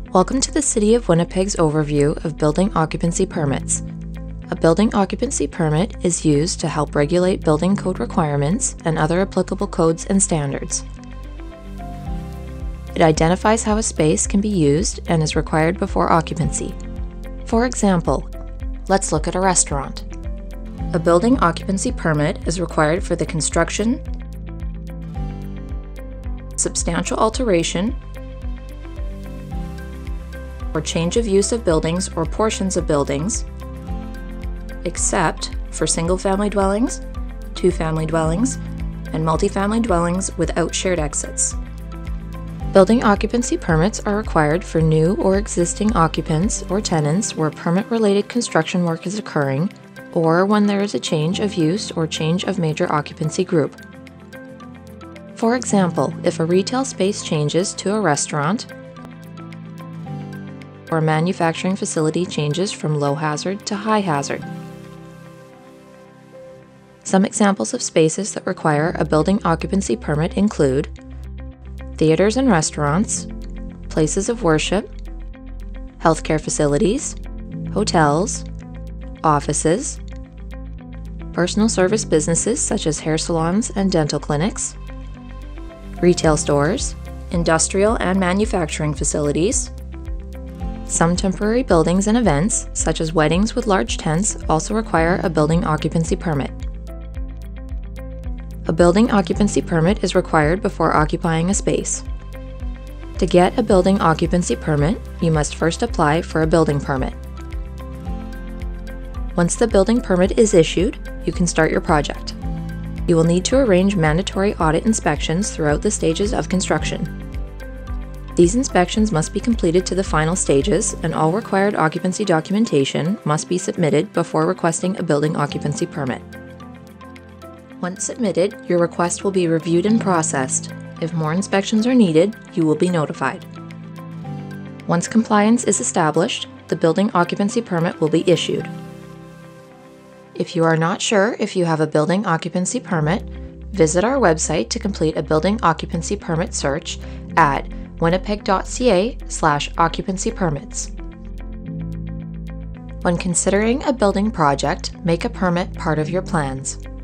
Welcome to the City of Winnipeg's overview of building occupancy permits. A building occupancy permit is used to help regulate building code requirements and other applicable codes and standards. It identifies how a space can be used and is required before occupancy. For example, let's look at a restaurant. A building occupancy permit is required for the construction, substantial alteration, or change of use of buildings or portions of buildings, except for single-family dwellings, two-family dwellings, and multifamily dwellings without shared exits. Building occupancy permits are required for new or existing occupants or tenants where permit-related construction work is occurring, or when there is a change of use or change of major occupancy group. For example, if a retail space changes to a restaurant, or a manufacturing facility changes from low hazard to high hazard. Some examples of spaces that require a building occupancy permit include theaters and restaurants, places of worship, healthcare facilities, hotels, offices, personal service businesses such as hair salons and dental clinics, retail stores, industrial and manufacturing facilities. Some temporary buildings and events, such as weddings with large tents, also require a building occupancy permit. A building occupancy permit is required before occupying a space. To get a building occupancy permit, you must first apply for a building permit. Once the building permit is issued, you can start your project. You will need to arrange mandatory audit inspections throughout the stages of construction. These inspections must be completed to the final stages, and all required occupancy documentation must be submitted before requesting a building occupancy permit. Once submitted, your request will be reviewed and processed. If more inspections are needed, you will be notified. Once compliance is established, the building occupancy permit will be issued. If you are not sure if you have a building occupancy permit, visit our website to complete a building occupancy permit search at winnipeg.ca/occupancy permits. When considering a building project, make a permit part of your plans.